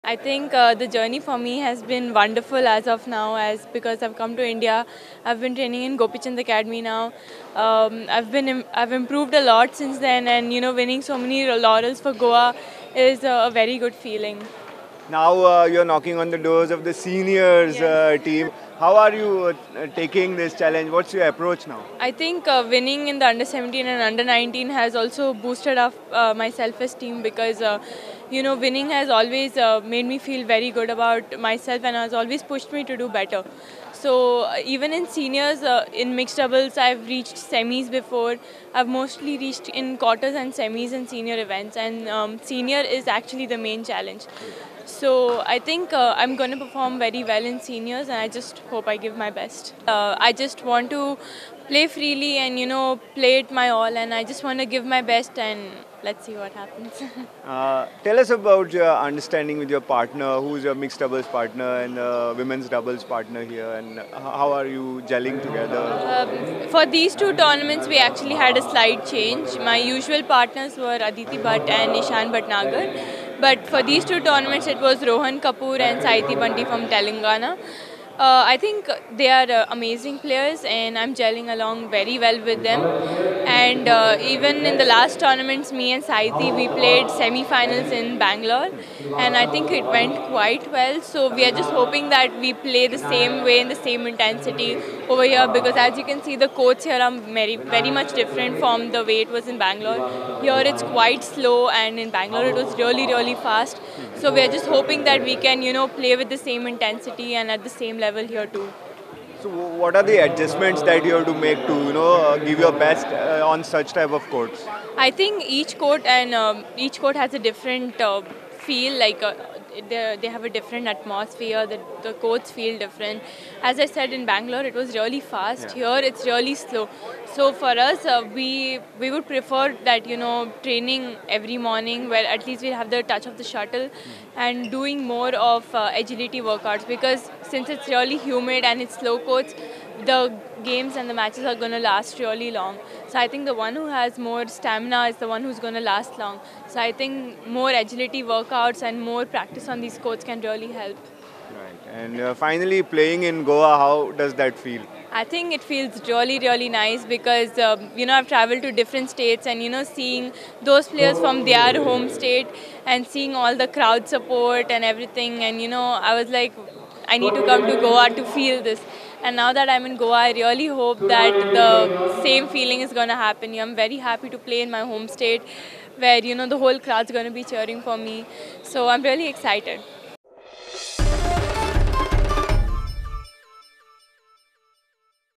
I think the journey for me has been wonderful as of now, as because I've come to India. I've been training in Gopichand Academy now. I've improved a lot since then, and winning so many laurels for Goa is a very good feeling. Now you're knocking on the doors of the seniors Yes. team. How are you taking this challenge? What's your approach now? I think winning in the under 17 and under 19 has also boosted up my self esteem because winning has always made me feel very good about myself and has always pushed me to do better. So even in seniors, in mixed doubles, I've reached semis before. I've mostly reached in quarters and semis in senior events, and senior is actually the main challenge. So I think I'm going to perform very well in seniors, and I just hope I give my best. I just want to play freely and play it my all, and I just want to give my best, and let's see what happens. Tell us about your understanding with your partner. Who's your mixed doubles partner and women's doubles partner here, and how are you gelling together? For these two tournaments, we actually had a slight change. My usual partners were Aditi Bhatt and Ishan Bhatnagar. But for these two tournaments, it was Rohan Kapoor and Saiti Banti from Telangana. I think they are amazing players, and I'm gelling along very well with them. And even in the last tournaments, me and Saiti, we played semi-finals in Bangalore, and I think it went quite well. So we are just hoping that we play the same way and the same intensity over here, because as you can see, the courts here are very much different from the way it was in Bangalore. Here it's quite slow, and in Bangalore it was really fast. So we are just hoping that we can play with the same intensity and at the same level here too. So, what are the adjustments that you have to make to give your best on such type of courts? I think each court has a different feel. Like they have a different atmosphere. The courts feel different. As I said, in Bangalore, it was really fast. Yeah. Here, it's really slow. So for us, we would prefer that training every morning, where at least we have the touch of the shuttle, and doing more of agility workouts, because since it's really humid and it's slow courts, the games and the matches are going to last really long. So I think the one who has more stamina is the one who's going to last long. So I think more agility workouts and more practice on these courts can really help. Right. And finally, playing in Goa, how does that feel? I think it feels really nice because I've traveled to different states, and seeing those players from their home state and seeing all the crowd support and everything, and I was like, I need to come to Goa to feel this. And now that I'm in Goa, I really hope that the same feeling is going to happen. I'm very happy to play in my home state, where the whole crowd's going to be cheering for me. So I'm really excited.